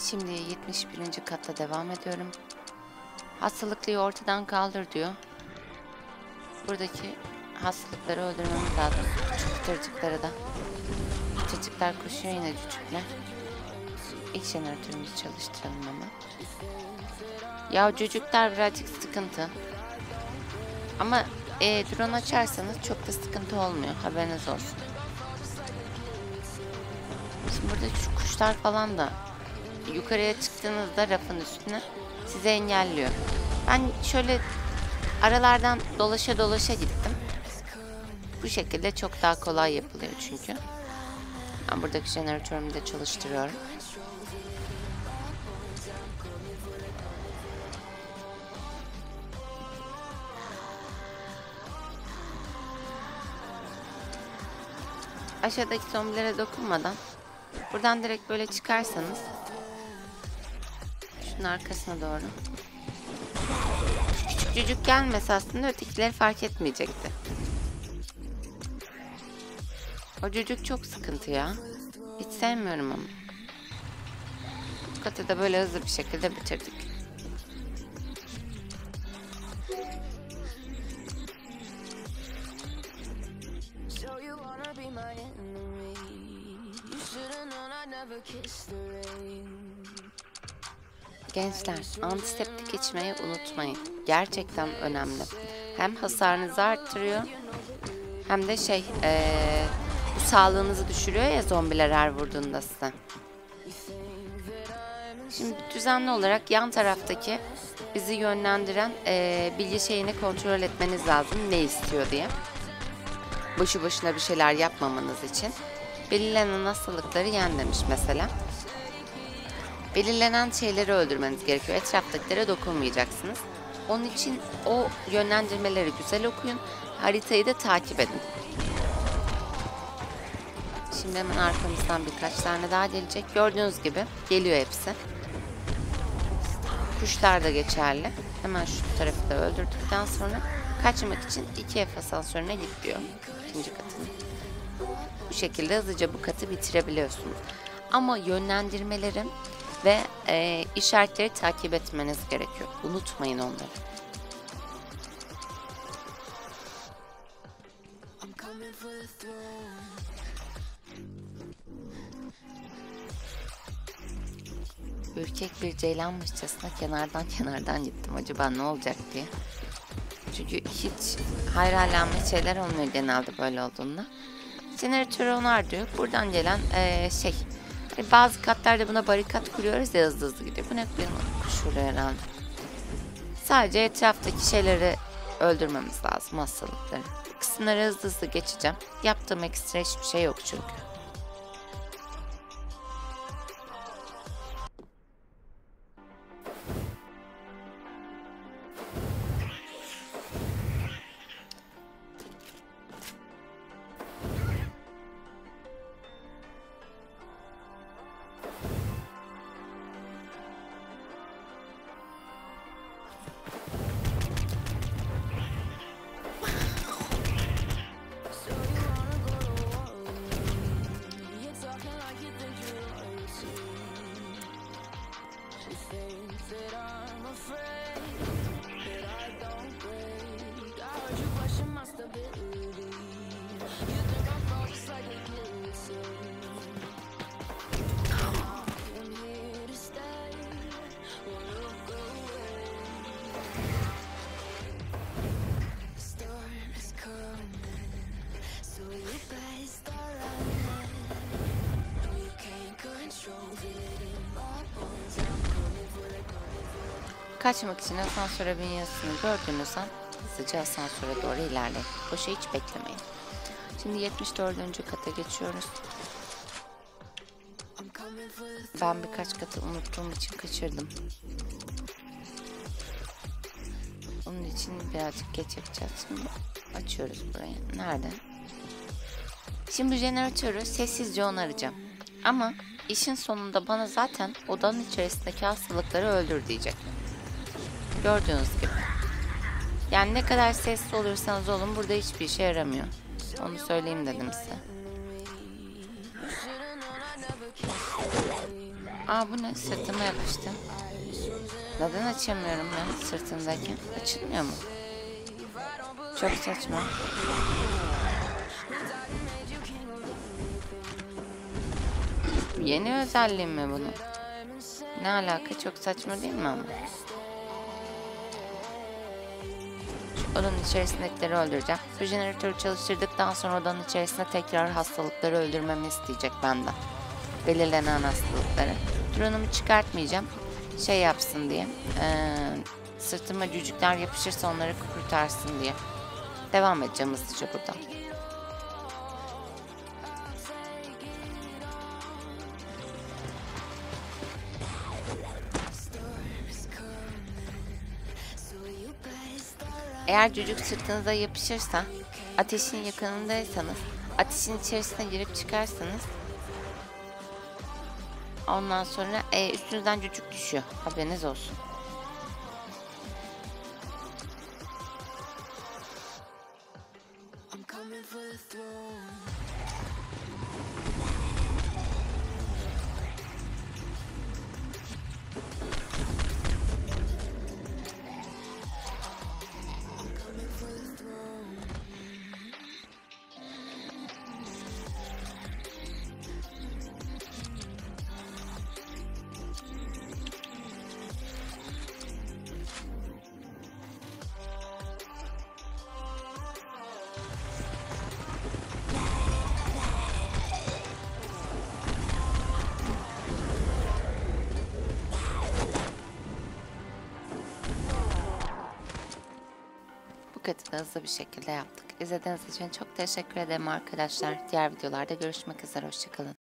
Şimdi 71. katta devam ediyorum. Hastalıklıyı ortadan kaldır diyor. Buradaki hastalıkları öldürmemiz lazım. Küçük pıtırcıkları da. Pıtırcıklar koşuyor yine cücükler. İlk jeneratörümüzü çalıştıralım hemen. Ya cücükler birazcık sıkıntı. Ama drone açarsanız çok da sıkıntı olmuyor. Haberiniz olsun. Şimdi burada şu kuşlar falan da yukarıya çıktığınızda rafın üstüne sizi engelliyor. Ben şöyle aralardan dolaşa dolaşa gittim. Bu şekilde çok daha kolay yapılıyor çünkü. Ben buradaki jeneratörümü de çalıştırıyorum. Aşağıdaki zombilere dokunmadan buradan direkt böyle çıkarsanız şunun arkasına doğru. Küçük cücük gelmese aslında ötekileri fark etmeyecekti. O cücük çok sıkıntı ya. Hiç sevmiyorum ama. Bu katı da böyle hızlı bir şekilde bitirdik. Gençler, antiseptik içmeyi unutmayın. Gerçekten önemli. Hem hasarınızı arttırıyor hem de bu sağlığınızı düşürüyor ya zombiler her vurduğunda size. Şimdi düzenli olarak yan taraftaki bizi yönlendiren bilgi şeyini kontrol etmeniz lazım ne istiyor diye. Boşu boşuna bir şeyler yapmamanız için. Belirlenen hastalıkları yen demiş mesela. Belirlenen şeyleri öldürmeniz gerekiyor. Etraftakilere dokunmayacaksınız. Onun için o yönlendirmeleri güzel okuyun. Haritayı da takip edin. Şimdi hemen arkamızdan birkaç tane daha gelecek. Gördüğünüz gibi geliyor hepsi. Kuşlar da geçerli. Hemen şu tarafı da öldürdükten sonra kaçmak için 2F asansörüne git diyor. İkinci katını. Bu şekilde hızlıca bu katı bitirebiliyorsunuz. Ama yönlendirmelerim ve işaretleri takip etmeniz gerekiyor. Unutmayın onları. Ürkek bir ceylanmışçasına kenardan gittim. Acaba ne olacak diye. Çünkü hiç hayranlanmış şeyler olmuyor genelde böyle olduğunda. Jeneratörü onar diyor. Buradan gelen hani bazı katlarda buna barikat kuruyoruz ya hızlı gidiyor. Bu ne şuraya herhalde. Sadece etraftaki şeyleri öldürmemiz lazım, hastalıkları. Bu kısımları hızlı geçeceğim. Yaptığım ekstra hiçbir şey yok çünkü. Kaçmak için asansöre binyasını gördüğünüz an hızlıca asansöre doğru ilerleyin. Boşa hiç beklemeyin. Şimdi 74. kata geçiyoruz. Ben birkaç katı unuttuğum için kaçırdım. Onun için birazcık geç yapacağız. Şimdi açıyoruz burayı. Nerede? Şimdi jeneratörü sessizce onaracağım. Ama işin sonunda bana zaten odanın içerisindeki hastalıkları öldür diyecek. Gördüğünüz gibi. Yani ne kadar sessiz olursanız olun burada hiçbir işe yaramıyor. Onu söyleyeyim dedim size. Aa, bu ne? Sırtıma yapıştı. Neden açamıyorum ya sırtındaki? Açılmıyor mu? Çok saçma. Yeni özelliğim mi bunun? Ne alaka? Çok saçma değil mi ama? Şu odanın içerisindekileri öldüreceğim. Bu jeneratörü çalıştırdıktan sonra odanın içerisinde tekrar hastalıkları öldürmemi isteyecek benden. Belirlenen hastalıkları. Drone'umu çıkartmayacağım. Şey yapsın diye. Sırtıma cücükler yapışırsa onları kurtarsın diye. Devam edeceğim hızlıca buradan. Eğer cücük sırtınıza yapışırsa, ateşin yakınındaysanız, ateşin içerisine girip çıkarsınız. Ondan sonra üstünüzden cücük düşüyor. Haberiniz olsun. Bu kadar da hızlı bir şekilde yaptık. İzlediğiniz için çok teşekkür ederim arkadaşlar. Diğer videolarda görüşmek üzere. Hoşçakalın.